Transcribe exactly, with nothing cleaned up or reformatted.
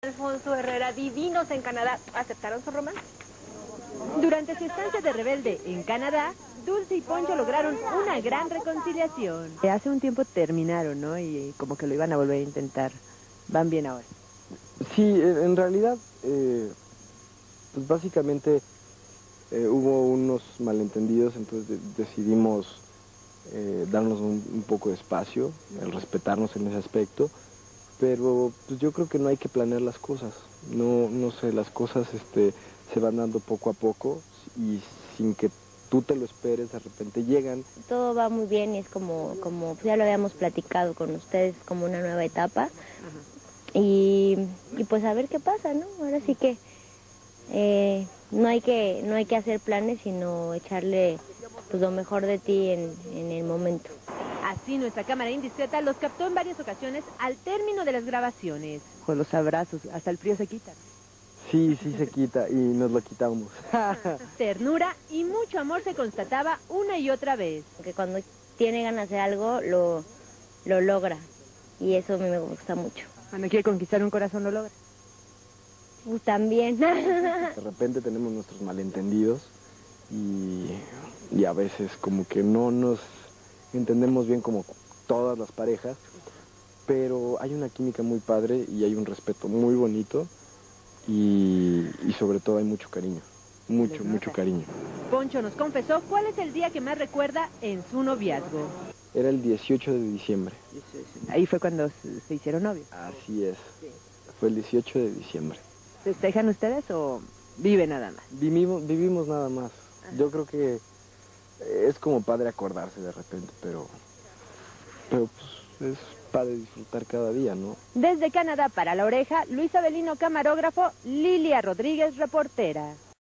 Alfonso Herrera, divinos en Canadá, ¿aceptaron su romance? Durante su estancia de rebelde en Canadá, Dulce y Poncho lograron una gran reconciliación. Hace un tiempo terminaron, ¿no? Y como que lo iban a volver a intentar. ¿Van bien ahora? Sí, en realidad, eh, pues básicamente eh, hubo unos malentendidos, entonces de decidimos eh, darnos un, un poco de espacio, el respetarnos en ese aspecto, pero pues yo creo que no hay que planear las cosas, no, no sé, las cosas este, se van dando poco a poco y sin que tú te lo esperes, de repente llegan. Todo va muy bien y es como, como ya lo habíamos platicado con ustedes, como una nueva etapa. Y, y pues a ver qué pasa, ¿no? Ahora sí que eh, no hay que no hay que hacer planes, sino echarle pues lo mejor de ti en, en el momento. Así nuestra cámara indiscreta los captó en varias ocasiones al término de las grabaciones. Con los abrazos, hasta el frío se quita. Sí, sí se quita y nos lo quitamos. Ternura y mucho amor se constataba una y otra vez. Que cuando tiene ganas de algo, lo, lo logra. Y eso a mí me gusta mucho. Cuando quiere conquistar un corazón lo logra. Pues también. De repente tenemos nuestros malentendidos y, y a veces como que no nos entendemos bien como todas las parejas, pero hay una química muy padre y hay un respeto muy bonito y, y sobre todo hay mucho cariño, mucho, mucho cariño. Poncho nos confesó cuál es el día que más recuerda en su noviazgo. Era el dieciocho de diciembre. Ahí fue cuando se hicieron novios. Así es, fue el dieciocho de diciembre. ¿Festejan ustedes o viven nada más? Vivimos, vivimos nada más. Yo creo que es como padre acordarse de repente, pero, pero pues es padre disfrutar cada día, ¿no? Desde Canadá para La Oreja, Luis Avelino, camarógrafo, Lilia Rodríguez, reportera.